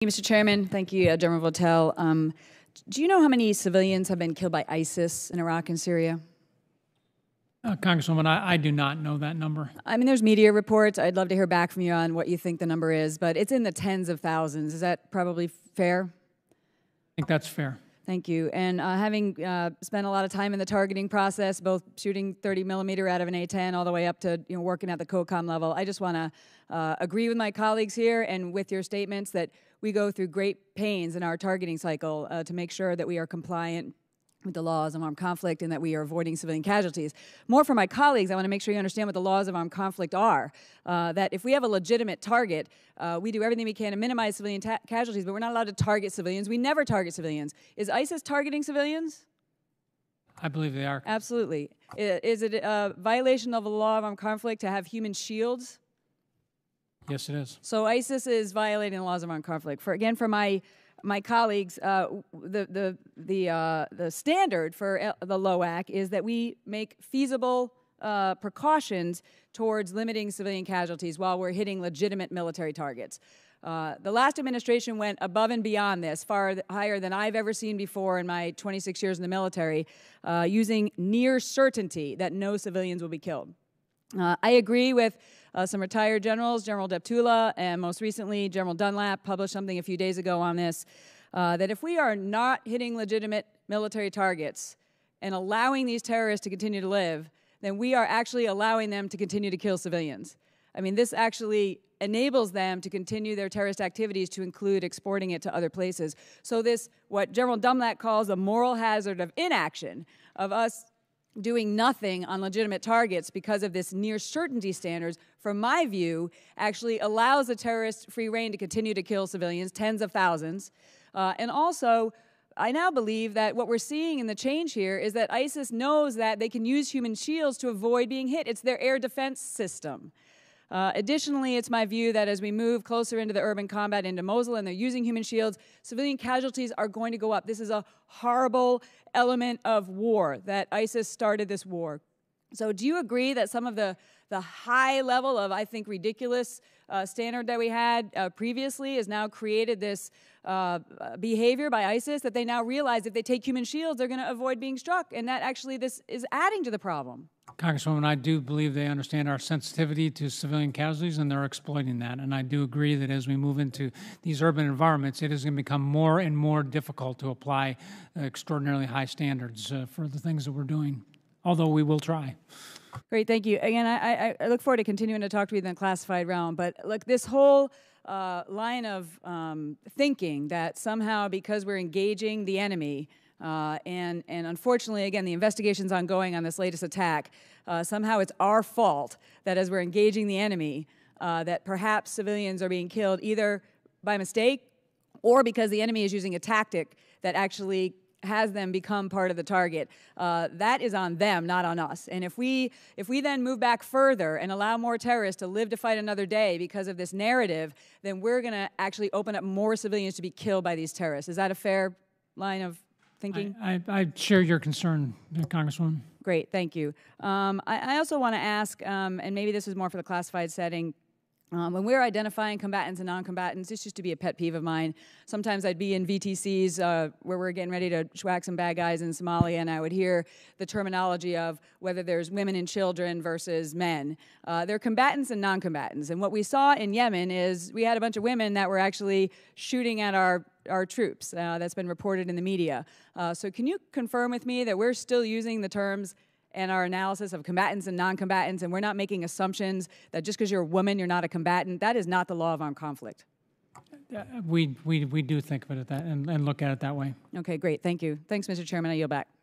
Mr. Chairman, thank you, General Votel. Do you know how many civilians have been killed by ISIS in Iraq and Syria? Congresswoman, I do not know that number. I mean, there's media reports. I'd love to hear back from you on what you think the number is, but it's in the tens of thousands. Is that probably fair? I think that's fair. Thank you. And having spent a lot of time in the targeting process, both shooting 30 millimeter out of an A-10 all the way up to working at the COCOM level, I just want to agree with my colleagues here and with your statements that we go through great pains in our targeting cycle to make sure that we are compliant with the laws of armed conflict and that we are avoiding civilian casualties. More for my colleagues, I want to make sure you understand what the laws of armed conflict are. That if we have a legitimate target, we do everything we can to minimize civilian casualties, but we're not allowed to target civilians. We never target civilians. Is ISIS targeting civilians? I believe they are. Absolutely. Is it a violation of the law of armed conflict to have human shields? Yes, it is. So ISIS is violating the laws of armed conflict. For my colleagues, the standard for the LOAC is that we make feasible precautions towards limiting civilian casualties while we're hitting legitimate military targets. The last administration went above and beyond this, far higher than I've ever seen before in my 26 years in the military, using near certainty that no civilians will be killed. I agree with some retired generals, General Deptula, and most recently General Dunlap published something a few days ago on this, that if we are not hitting legitimate military targets and allowing these terrorists to continue to live, then we are actually allowing them to continue to kill civilians. I mean, this actually enables them to continue their terrorist activities, to include exporting it to other places. So this, what General Dunlap calls a moral hazard of inaction, of us doing nothing on legitimate targets because of this near certainty standards, from my view, actually allows the terrorists free rein to continue to kill civilians, tens of thousands. And also, I now believe that what we're seeing in the change here is that ISIS knows that they can use human shields to avoid being hit. It's their air defense system. Additionally, it's my view that as we move closer into the urban combat into Mosul and they're using human shields, civilian casualties are going to go up. This is a horrible element of war, that ISIS started this war. So do you agree that some of the high level of, I think, ridiculous standard that we had previously has now created this behavior by ISIS that they now realize if they take human shields, they're going to avoid being struck, and that actually this is adding to the problem? Congresswoman, I do believe they understand our sensitivity to civilian casualties, and they're exploiting that. And I do agree that as we move into these urban environments, it is going to become more and more difficult to apply extraordinarily high standards for the things that we're doing, although we will try. Great, thank you. Again, I look forward to continuing to talk to you in the classified realm, but look, this whole line of thinking that somehow because we're engaging the enemy, and unfortunately, again, the investigation's ongoing on this latest attack, somehow it's our fault that as we're engaging the enemy, that perhaps civilians are being killed either by mistake or because the enemy is using a tactic that actually has them become part of the target. That is on them, not on us. And if we then move back further and allow more terrorists to live to fight another day because of this narrative, then we're going to actually open up more civilians to be killed by these terrorists. Is that a fair line of thinking? I share your concern, Congresswoman. Great, thank you. I also want to ask, and maybe this is more for the classified setting, when we're identifying combatants and non-combatants, this used to be a pet peeve of mine. Sometimes I'd be in VTCs where we're getting ready to schwack some bad guys in Somalia, and I would hear the terminology of whether there's women and children versus men. They're combatants and non-combatants. And what we saw in Yemen is we had a bunch of women that were actually shooting at our troops. That's been reported in the media. So can you confirm with me that we're still using the terms and our analysis of combatants and non-combatants, and we're not making assumptions that just because you're a woman, you're not a combatant? That is not the law of armed conflict. We do think of it at that and look at it that way. Okay, great. Thank you. Thanks, Mr. Chairman. I yield back.